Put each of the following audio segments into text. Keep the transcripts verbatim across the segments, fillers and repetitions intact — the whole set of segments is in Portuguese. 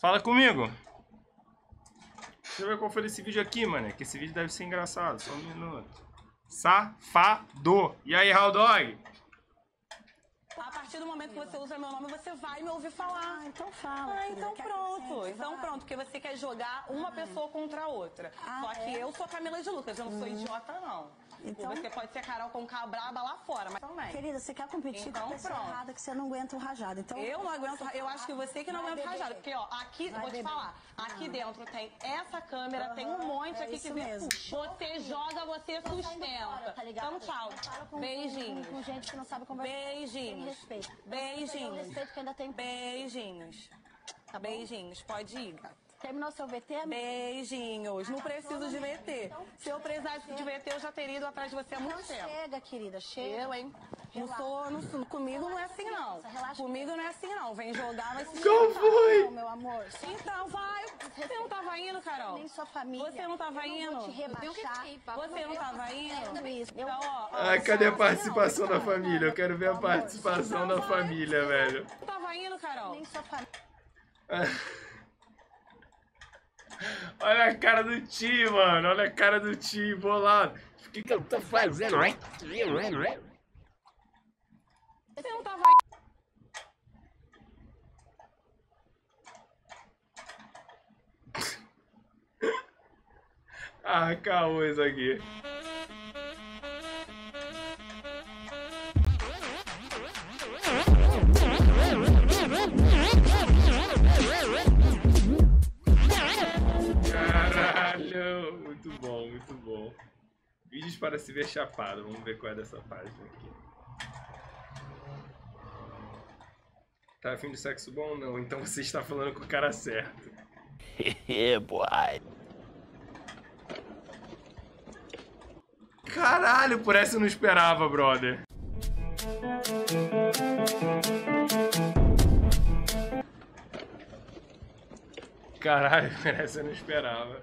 Fala comigo. Deixa eu ver qual foi esse vídeo aqui, mano. Que esse vídeo deve ser engraçado. Só um minuto. Safado. E aí, Haldog? A partir do momento que você usa meu nome, você vai me ouvir falar. Ah, então fala. Ah, filha, então quer pronto. que Então vai. pronto, porque você quer jogar uma Ah. pessoa contra a outra. Ah, Só que é? eu sou Camila de Lucas, eu não sou Hum. idiota, não. Então- Você pode ser Carol com braba lá fora, mas também. Querida, você quer competir Então, com a pessoa pronto. errada que você não aguenta o rajado. Então, Eu não aguento, eu acho que você que não Vai aguenta beber. rajada. Porque, ó, aqui, Vai vou te beber. falar, aqui Ah. dentro tem essa câmera, tem um monte é aqui isso que vem. mesmo. Você joga, você Tô saindo sustenta. fora, tá ligado? Então, tchau. Não fala com- Beijinhos. Com, com gente que não sabe conversar. Beijinhos. Tem respeito. Beijinhos. Tem respeito que ainda tem... Beijinhos. Tá bom? Beijinhos. Pode ir, gata. Terminou seu V T, amiga? Beijinhos. Não preciso de V T. Se eu precisasse de V T, eu já teria ido atrás de você há muito Então tempo. chega, querida, chega. Eu, hein? Não Relaxa. sou, não sou. Comigo não é assim, não. Relaxa, relaxa. Comigo não é assim, não. Vem jogar, vai se Qual esquentar. foi? Não, meu amor. Então vai. Você não tava indo, Carol? Nem sua família. Você não tava Eu não indo? vou te rebaixar. Você não tava indo? Tudo isso. Eu... Então, ó, ó, Ai, cadê a não, participação não, da família? Eu quero ver a participação da família, velho. Não tava indo, Carol? Nem sua família. Olha a cara do Ti, mano. Olha a cara do Ti, bolado. O que que eu tô fazendo? Você não tava indo. Ah, caô isso aqui. Caralho, muito bom, muito bom. Vídeos para se ver chapado. Vamos ver qual é dessa página aqui. Tá afim de sexo bom? Não, então você está falando com o cara certo. Yeah, boy. Caralho, por essa eu não esperava, brother. Caralho, por essa eu não esperava.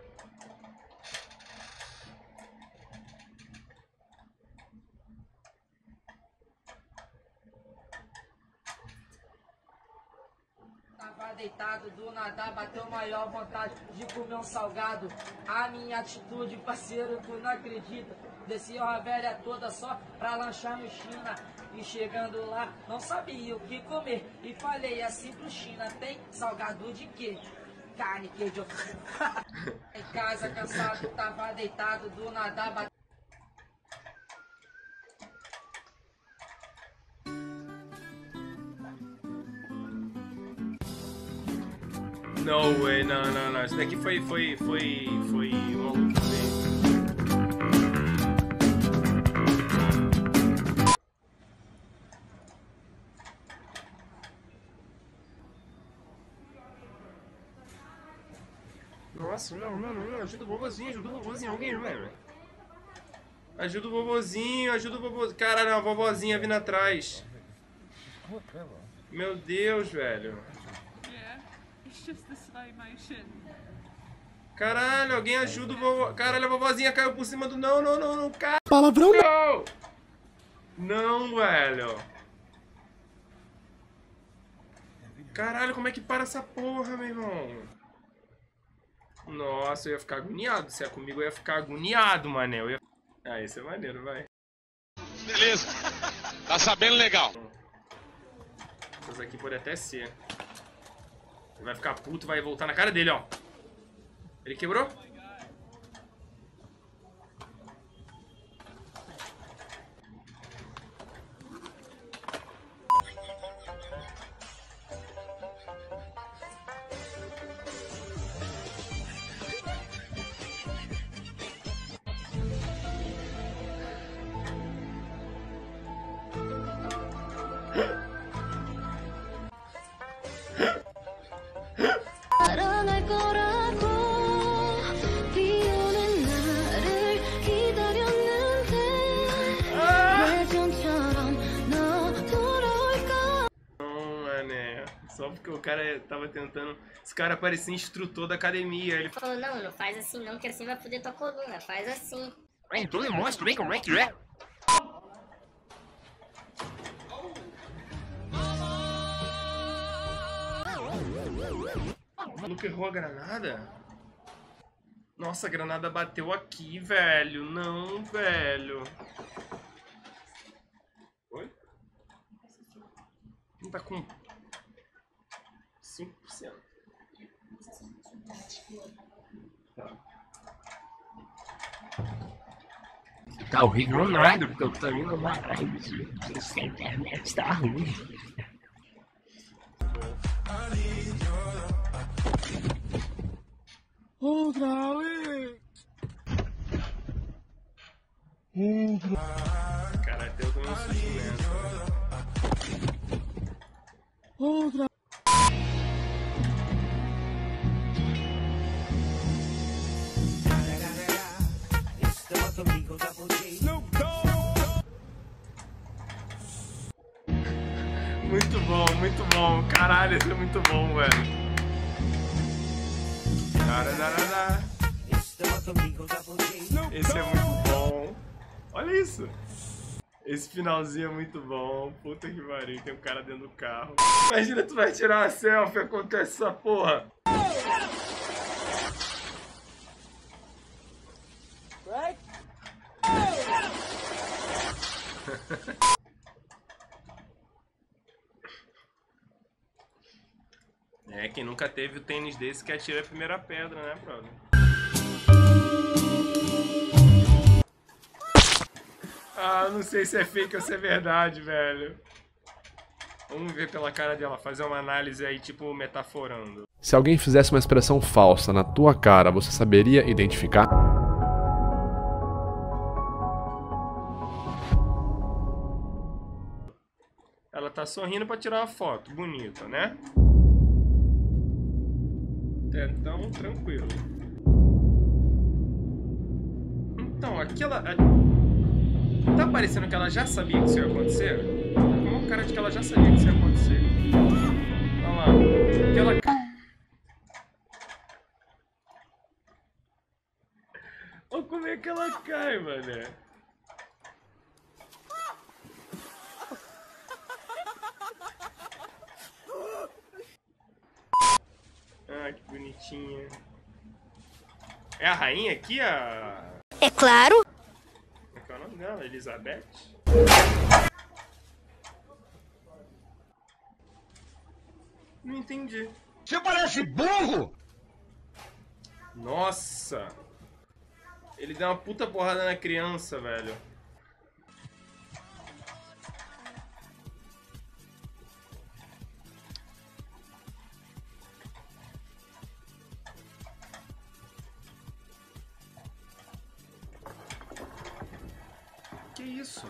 Tava deitado, do nada bateu maior vontade de comer um salgado. A minha atitude, parceiro, tu não acredita. Desci a velha toda só pra lanchar no China. E chegando lá, não sabia o que comer. E falei assim pro China, tem salgado de quê? Carne, queijo. Em casa, cansado, tava deitado, do nada bateu. No way, não, não, não. Isso daqui foi, foi, foi, foi uma luta bem. Nossa, não, não, não, ajuda o vovozinho, ajuda o vovozinho, alguém, velho. Ajuda o vovozinho, ajuda o vovozinho. Caralho, uma vovozinha vindo atrás. Meu Deus, velho. It's just the slow motion. Caralho, alguém ajuda o vovô. Caralho, a vovozinha caiu por cima do. Não, não, não, não, cara. Palavrão Não! Não, velho. Caralho, como é que para essa porra, meu irmão? Nossa, eu ia ficar agoniado. Se é comigo, eu ia ficar agoniado, mané. Eu ia... Ah, esse é maneiro, vai. Beleza. Tá sabendo legal. Essas aqui podem até ser. Ele vai ficar puto, vai voltar na cara dele, ó. Ele quebrou? 살아날 거라고 비 오는 나를 기다렸는데 예전처럼 너 돌아올까. Não, mané. Só porque o cara tava tentando. Esse cara parecia instrutor da academia. Ele Falou, não, não faz assim não, que assim vai foder tua coluna, faz assim. Então eu mostro bem como é que é. O maluco errou a granada? Nossa, a granada bateu aqui, velho. Não, velho. Oi? Não tá com cinco por cento. Tá. Tá horrível nada, porque eu tô indo lá. Essa internet tá ruim. Outra vez! Cara, até eu tomei um susto nessa. Outra. Muito bom, muito bom. Caralho, esse é muito bom, velho. Esse é muito bom. Olha isso. Esse finalzinho é muito bom. Puta que pariu, tem um cara dentro do carro. Imagina, tu vai tirar uma selfie e acontece essa porra. É, quem nunca teve o tênis desse que atira a primeira pedra, né, brother? Ah, não sei se é fake ou se é verdade, velho. Vamos ver pela cara dela, fazer uma análise aí, tipo, metaforando. Se alguém fizesse uma expressão falsa na tua cara, você saberia identificar? Ela tá sorrindo pra tirar uma foto, bonita, né? Então, tranquilo. Então, aquela... Tá parecendo que ela já sabia que isso ia acontecer? Tá com uma cara de que ela já sabia que isso ia acontecer. Olha lá. Aquela... Olha como é que ela cai, mané. Ah, que bonitinha. É a rainha aqui, a... É claro. Como é que é o nome dela? Elizabeth? Não entendi. Você parece burro! Nossa! Ele deu uma puta porrada na criança, velho. Que isso?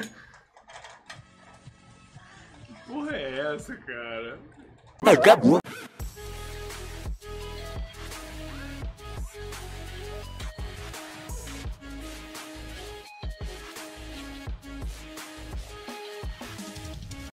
Que porra é essa, cara? Acabou.